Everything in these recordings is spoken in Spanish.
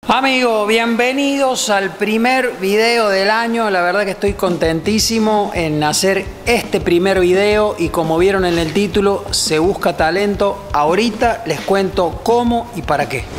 Amigos, bienvenidos al primer video del año. La verdad que estoy contentísimo en hacer este primer video y como vieron en el título, se busca talento. Ahorita les cuento cómo y para qué.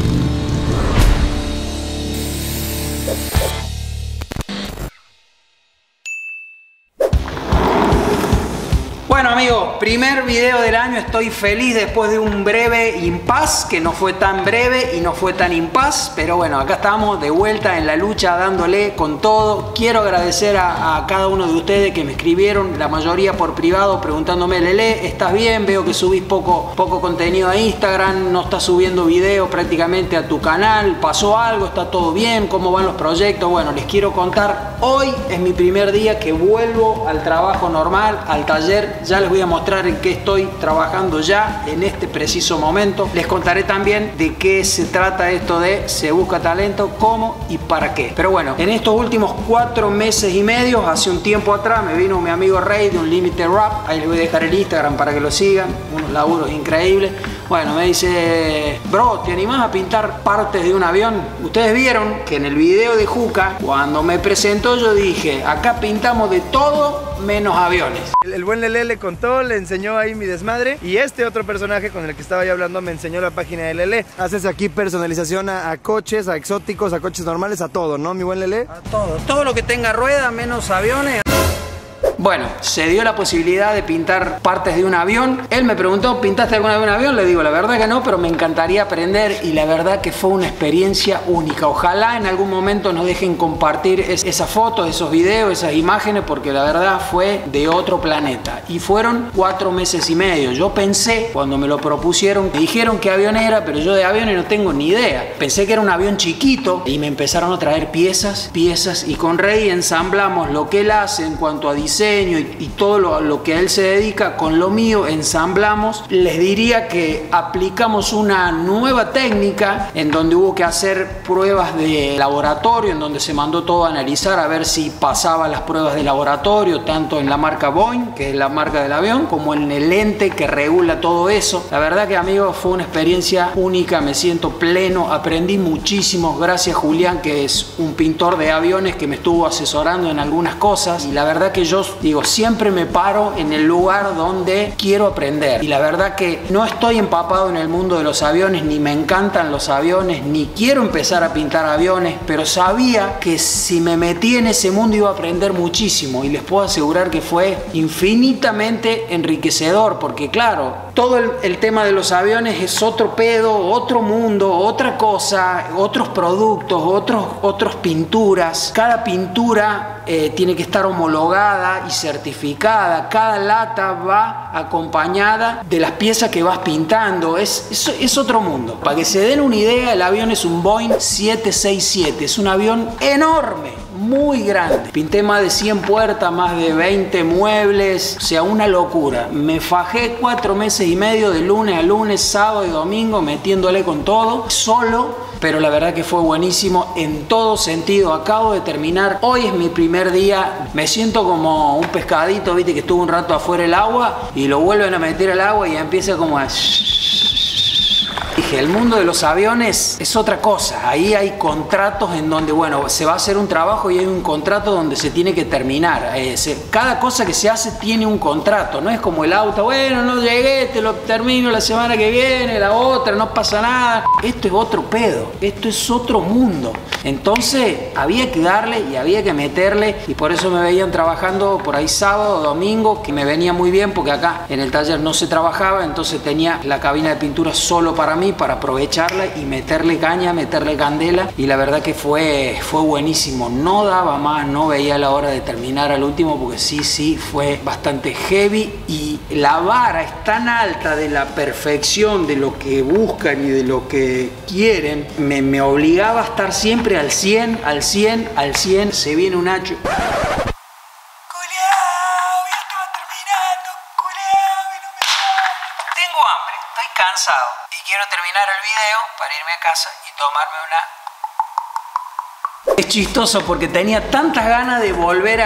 Bueno amigos, primer video del año, estoy feliz después de un breve impas, que no fue tan breve y no fue tan impas, pero bueno, acá estamos de vuelta en la lucha dándole con todo. Quiero agradecer a cada uno de ustedes que me escribieron, la mayoría por privado, preguntándome: Lele, ¿estás bien? Veo que subís poco contenido a Instagram, no estás subiendo videos prácticamente a tu canal, ¿pasó algo? ¿Está todo bien? ¿Cómo van los proyectos? Bueno, les quiero contar, hoy es mi primer día que vuelvo al trabajo normal, al taller. Ya les voy a mostrar en qué estoy trabajando ya en este preciso momento. Les contaré también de qué se trata esto de Se Busca Talento, cómo y para qué. Pero bueno, en estos últimos 4 meses y medio, hace un tiempo atrás, me vino mi amigo Rey de Unlimited Rap. Ahí les voy a dejar el Instagram para que lo sigan. Unos laburos increíbles. Bueno, me dice: bro, ¿te animás a pintar partes de un avión? Ustedes vieron que en el video de Juca, cuando me presentó, yo dije: acá pintamos de todo menos aviones. El buen Lele le contó, le enseñó ahí mi desmadre. Y este otro personaje con el que estaba yo hablando me enseñó la página de Lele. Haces aquí personalización a coches, a exóticos, a coches normales, a todo, ¿no, mi buen Lele? A todo, todo lo que tenga rueda menos aviones. Bueno, se dio la posibilidad de pintar partes de un avión. Él me preguntó: ¿pintaste alguna vez un avión? Le digo: la verdad que no, pero me encantaría aprender. Y la verdad que fue una experiencia única. Ojalá en algún momento nos dejen compartir esas fotos, esos videos, esas imágenes, porque la verdad fue de otro planeta. Y fueron 4 meses y medio. Yo pensé, cuando me lo propusieron, me dijeron qué avión era, pero yo de aviones no tengo ni idea. Pensé que era un avión chiquito y me empezaron a traer piezas, y con Rey ensamblamos lo que él hace en cuanto a diseño y todo lo que a él se dedica con lo mío, ensamblamos. Les diría que aplicamos una nueva técnica en donde hubo que hacer pruebas de laboratorio, en donde se mandó todo a analizar a ver si pasaba las pruebas de laboratorio, tanto en la marca Boeing, que es la marca del avión, como en el ente que regula todo eso. La verdad que, amigos, fue una experiencia única, me siento pleno, aprendí muchísimo. Gracias Julián, que es un pintor de aviones que me estuvo asesorando en algunas cosas, y la verdad que yo digo, siempre me paro en el lugar donde quiero aprender. Y la verdad que no estoy empapado en el mundo de los aviones, ni me encantan los aviones, ni quiero empezar a pintar aviones, pero sabía que si me metí en ese mundo iba a aprender muchísimo, y les puedo asegurar que fue infinitamente enriquecedor, porque claro, todo el tema de los aviones es otro pedo, otro mundo, otra cosa, otros productos, otros pinturas. Cada pintura tiene que estar homologada y certificada. Cada lata va acompañada de las piezas que vas pintando. Es otro mundo. Para que se den una idea, el avión es un Boeing 767. Es un avión enorme, muy grande. Pinté más de 100 puertas, más de 20 muebles, o sea, una locura. Me fajé 4 meses y medio de lunes a lunes, sábado y domingo, metiéndole con todo, solo. Pero la verdad que fue buenísimo en todo sentido. Acabo de terminar, hoy es mi primer día. Me siento como un pescadito, viste, que estuvo un rato afuera del agua y lo vuelven a meter al agua y empieza como a... Dije, el mundo de los aviones es otra cosa. Ahí hay contratos en donde, bueno, se va a hacer un trabajo y hay un contrato donde se tiene que terminar. Cada cosa que se hace tiene un contrato. No es como el auto: bueno, no llegué, te lo termino la semana que viene, la otra, no pasa nada. Esto es otro pedo, esto es otro mundo. Entonces había que darle y había que meterle, y por eso me veían trabajando por ahí sábado, domingo, que me venía muy bien porque acá en el taller no se trabajaba, entonces tenía la cabina de pintura solo para mí, para aprovecharla y meterle caña, meterle candela. Y la verdad que fue buenísimo. No daba más, no veía la hora de terminar al último, porque sí fue bastante heavy, y la vara es tan alta de la perfección de lo que buscan y de lo que quieren, me obligaba a estar siempre al 100, al 100, al 100. Se viene un hacho. Cansado y quiero terminar el video para irme a casa y tomarme una Es chistoso porque tenía tantas ganas de volver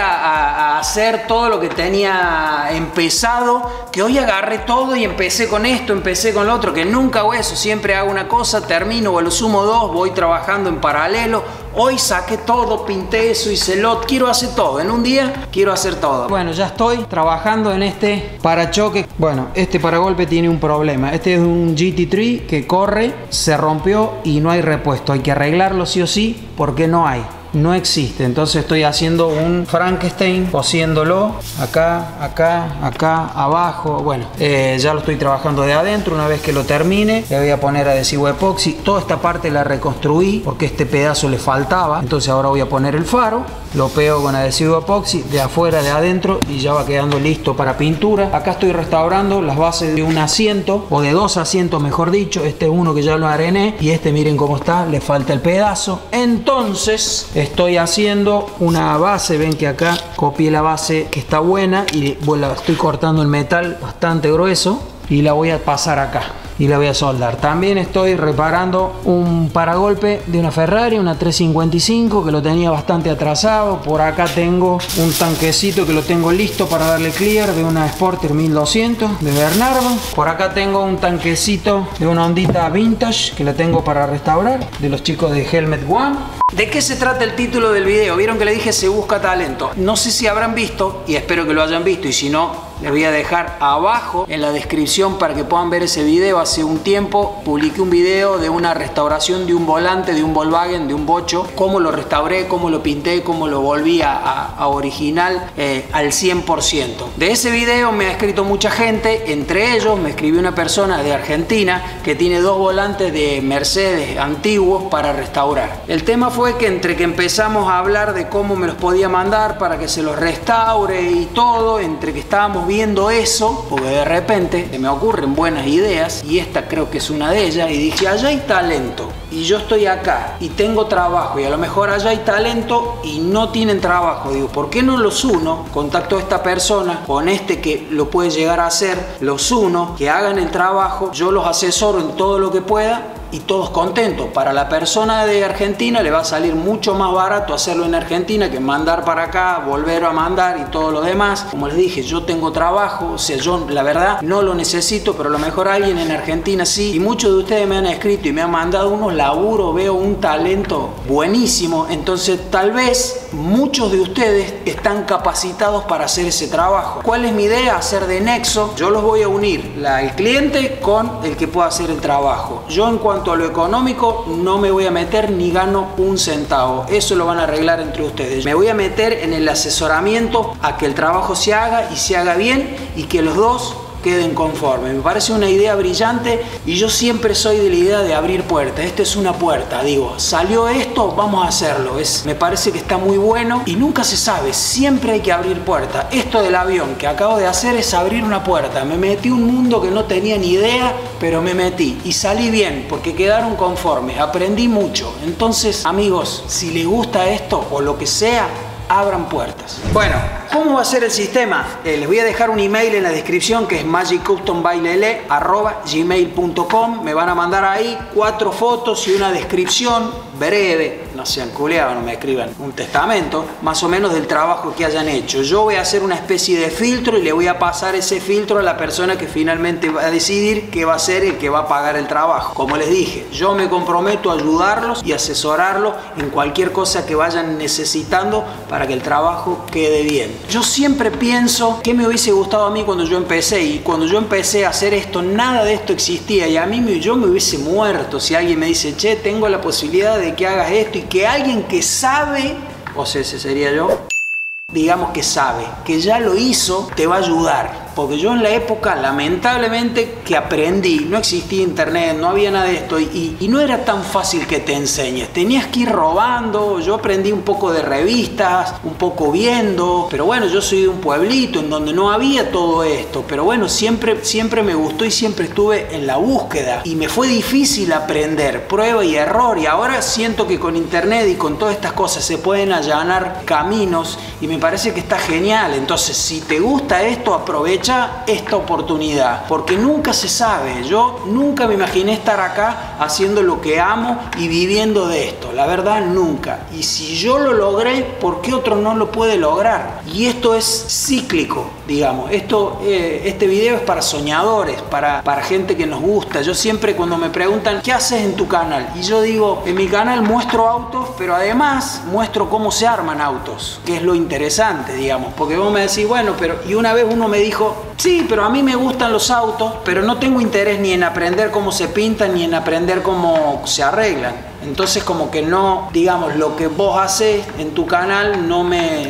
a hacer todo lo que tenía empezado, que hoy agarré todo y empecé con esto, empecé con lo otro, que nunca hago eso, siempre hago una cosa, termino o a lo sumo dos, voy trabajando en paralelo. Hoy saqué todo, pinté eso, hice lo, quiero hacer todo, en un día quiero hacer todo. Bueno, ya estoy trabajando en este parachoque. Bueno, este paragolpe tiene un problema. Este es un GT3 que corre, se rompió y no hay repuesto. Hay que arreglarlo sí o sí porque no hay. No existe, entonces estoy haciendo un Frankenstein, cosiéndolo acá, acá, acá, abajo. Bueno, ya lo estoy trabajando de adentro. Una vez que lo termine, le voy a poner adhesivo epoxi. Toda esta parte la reconstruí porque este pedazo le faltaba. Entonces ahora voy a poner el faro, lo pego con adhesivo epoxi de afuera, de adentro, y ya va quedando listo para pintura. Acá estoy restaurando las bases de un asiento, o de dos asientos mejor dicho. Este es uno que ya lo arené y este miren cómo está, le falta el pedazo. Entonces estoy haciendo una base, ven que acá copié la base que está buena y bueno, estoy cortando el metal bastante grueso y la voy a pasar acá y la voy a soldar. También estoy reparando un paragolpe de una Ferrari, una 355, que lo tenía bastante atrasado. Por acá tengo un tanquecito que lo tengo listo para darle clear, de una Sporter 1200 de Bernardo. Por acá tengo un tanquecito de una Hondita Vintage que la tengo para restaurar, de los chicos de Helmet One. ¿De qué se trata el título del video? Vieron que le dije se busca talento. No sé si habrán visto, y espero que lo hayan visto, y si no, les voy a dejar abajo en la descripción para que puedan ver ese video. Hace un tiempo publiqué un video de una restauración de un volante, de un Volkswagen, de un bocho. Cómo lo restauré, cómo lo pinté, cómo lo volví a original al 100%. De ese video me ha escrito mucha gente, entre ellos me escribió una persona de Argentina que tiene dos volantes de Mercedes antiguos para restaurar. El tema fue que entre que empezamos a hablar de cómo me los podía mandar para que se los restaure y todo, entre que estábamos viendo eso, porque de repente se me ocurren buenas ideas y esta creo que es una de ellas, y dije, allá hay talento y yo estoy acá y tengo trabajo, y a lo mejor allá hay talento y no tienen trabajo. Digo, ¿por qué no los uno? Contacto a esta persona con este que lo puede llegar a hacer, los uno, que hagan el trabajo, yo los asesoro en todo lo que pueda y todos contentos. Para la persona de Argentina le va a salir mucho más barato hacerlo en Argentina que mandar para acá, volver a mandar y todo lo demás. Como les dije, yo tengo trabajo, o sea, yo la verdad no lo necesito, pero a lo mejor alguien en Argentina sí. Y muchos de ustedes me han escrito y me han mandado unos laburos, veo un talento buenísimo. Entonces tal vez muchos de ustedes están capacitados para hacer ese trabajo. ¿Cuál es mi idea? Hacer de nexo. Yo los voy a unir, el cliente con el que pueda hacer el trabajo. Yo en cuanto a lo económico no me voy a meter ni gano un centavo. Eso lo van a arreglar entre ustedes. Me voy a meter en el asesoramiento a que el trabajo se haga y se haga bien y que los dos queden conformes. Me parece una idea brillante y yo siempre soy de la idea de abrir puertas. Esta es una puerta, digo, salió esto, vamos a hacerlo. Me parece que está muy bueno y nunca se sabe, siempre hay que abrir puertas. Esto del avión que acabo de hacer es abrir una puerta. Me metí en un mundo que no tenía ni idea, pero me metí y salí bien porque quedaron conformes, aprendí mucho. Entonces, amigos, si les gusta esto o lo que sea, abran puertas. Bueno, ¿cómo va a ser el sistema? Les voy a dejar un email en la descripción que es magiccustombylele@gmail.com. Me van a mandar ahí 4 fotos y una descripción breve, no sean culeados, no me escriban un testamento, más o menos del trabajo que hayan hecho. Yo voy a hacer una especie de filtro y le voy a pasar ese filtro a la persona que finalmente va a decidir que va a ser el que va a pagar el trabajo. Como les dije, yo me comprometo a ayudarlos y asesorarlos en cualquier cosa que vayan necesitando para que el trabajo quede bien. Yo siempre pienso qué me hubiese gustado a mí cuando yo empecé, y cuando yo empecé a hacer esto, nada de esto existía y a mí yo me hubiese muerto si alguien me dice, che, tengo la posibilidad de que hagas esto, y que alguien que sabe, o sea, ese sería yo, digamos que sabe, que ya lo hizo, te va a ayudar. Porque yo en la época, lamentablemente, que aprendí, no existía internet, no había nada de esto y no era tan fácil que te enseñes. Tenías que ir robando. Yo aprendí un poco de revistas, un poco viendo, pero bueno, yo soy de un pueblito en donde no había todo esto, pero bueno, siempre me gustó y siempre estuve en la búsqueda y me fue difícil aprender, prueba y error, y ahora siento que con internet y con todas estas cosas se pueden allanar caminos y me parece que está genial. Entonces, si te gusta esto, aprovecha aprovechá esta oportunidad, porque nunca se sabe. Yo nunca me imaginé estar acá haciendo lo que amo y viviendo de esto, la verdad nunca. Y si yo lo logré, ¿por qué otro no lo puede lograr? Y esto es cíclico, digamos. Este video es para soñadores, para gente que nos gusta. Yo siempre cuando me preguntan ¿qué haces en tu canal? Y yo digo, en mi canal muestro autos, pero además muestro cómo se arman autos, que es lo interesante, digamos. Porque vos me decís, bueno, pero... Y una vez uno me dijo, sí, pero a mí me gustan los autos, pero no tengo interés ni en aprender cómo se pintan, ni en aprender cómo se arreglan. Entonces como que no, digamos, lo que vos haces en tu canal no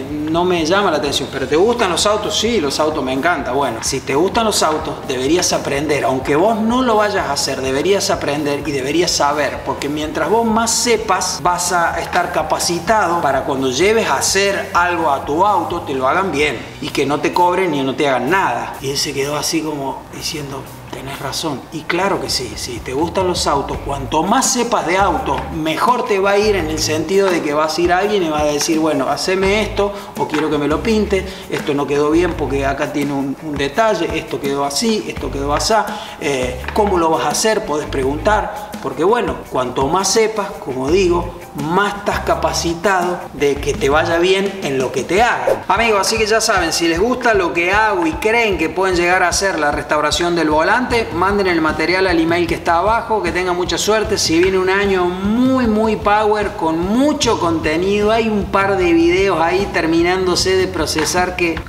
me llama la atención. ¿Pero te gustan los autos? Sí, los autos me encantan. Bueno, si te gustan los autos, deberías aprender. Aunque vos no lo vayas a hacer, deberías aprender y deberías saber. Porque mientras vos más sepas, vas a estar capacitado para cuando lleves a hacer algo a tu auto, te lo hagan bien. Y que no te cobren ni no te hagan nada. Y él se quedó así como diciendo... Tenés razón. Y claro que sí, si te gustan los autos, cuanto más sepas de autos, mejor te va a ir en el sentido de que vas a ir a alguien y vas a decir, bueno, haceme esto, o quiero que me lo pintes, esto no quedó bien porque acá tiene un detalle, esto quedó así, esto quedó así, ¿cómo lo vas a hacer? Podés preguntar, porque bueno, cuanto más sepas, como digo, más estás capacitado de que te vaya bien en lo que te hagan. Amigos, así que ya saben, si les gusta lo que hago y creen que pueden llegar a hacer la restauración del volante, manden el material al email que está abajo, que tengan mucha suerte. Si viene un año muy power, con mucho contenido, hay un par de videos ahí terminándose de procesar que...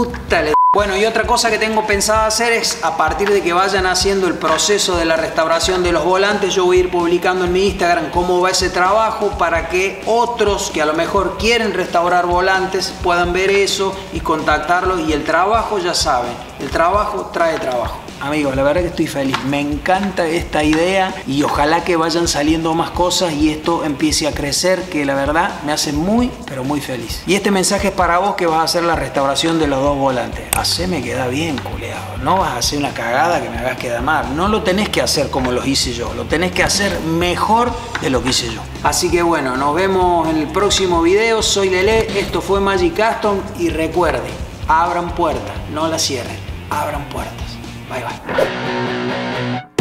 Bueno, y otra cosa que tengo pensado hacer es, a partir de que vayan haciendo el proceso de la restauración de los volantes, yo voy a ir publicando en mi Instagram cómo va ese trabajo para que otros que a lo mejor quieren restaurar volantes puedan ver eso y contactarlos. Y el trabajo, ya saben, el trabajo trae trabajo. Amigos, la verdad que estoy feliz, me encanta esta idea y ojalá que vayan saliendo más cosas y esto empiece a crecer, que la verdad me hace muy, pero muy feliz. Y este mensaje es para vos que vas a hacer la restauración de los dos volantes. Haceme quedar bien, culeado, no vas a hacer una cagada que me hagas quedar mal. No lo tenés que hacer como lo hice yo, lo tenés que hacer mejor de lo que hice yo. Así que bueno, nos vemos en el próximo video. Soy Lele, esto fue Magic Custom y recuerden, abran puertas, no las cierren, abran puertas. Bye bye.